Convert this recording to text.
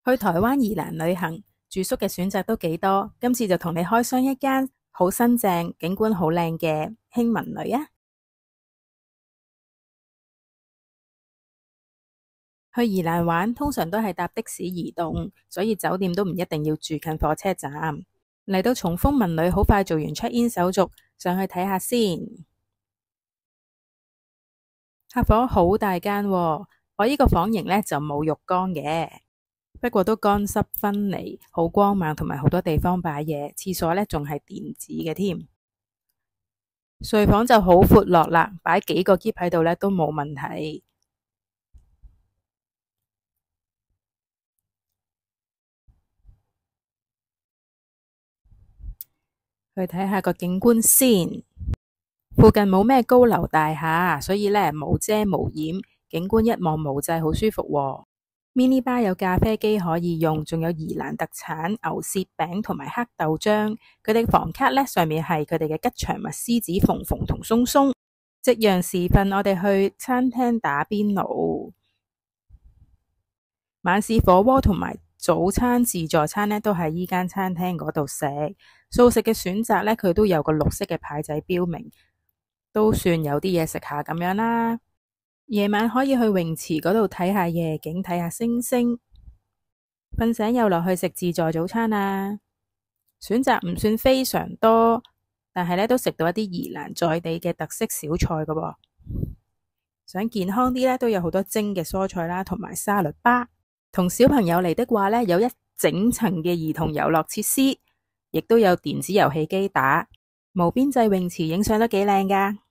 去台灣宜蘭旅行，住宿嘅選擇都幾多，今次就同你開箱一間好新淨、景觀好靚嘅輕文旅啊！去宜蘭玩，通常都係搭的士移動，所以酒店都唔一定要住近火車站。嚟到重豐文旅，好快做完 check in 手續，上去睇下先。客房好大間喎，我呢個房型呢就冇浴缸嘅，不過都乾濕分離，好光猛，同埋好多地方擺嘢。廁所呢仲係電子嘅添。睡房就好闊落啦，擺幾個篋喺度呢都冇問題。去睇下個景觀先，附近冇咩高樓大廈，所以呢冇遮冇掩，景觀一望無際，好舒服喎。mini bar 有咖啡機可以用，仲有宜蘭特產牛舌餅同埋黑豆漿。佢哋房卡呢上面係佢哋嘅吉祥物獅子鳳鳳同松松。夕陽時分，我哋去餐廳打邊爐，晚市火鍋同埋早餐自助餐呢都喺依間餐廳嗰度食。素食嘅選擇呢，佢都有個綠色嘅牌仔標明，都算有啲嘢食下咁樣啦。夜晚可以去泳池嗰度睇下夜景，睇下星星。瞓醒又落去食自助早餐啊！選擇唔算非常多，但係呢都食到一啲宜蘭在地嘅特色小菜噶喎。想健康啲呢，都有好多蒸嘅蔬菜啦，同埋沙律吧。同小朋友嚟的話呢，有一整層嘅兒童遊樂設施，亦都有電子遊戲機打，無邊際泳池影相都幾靚噶。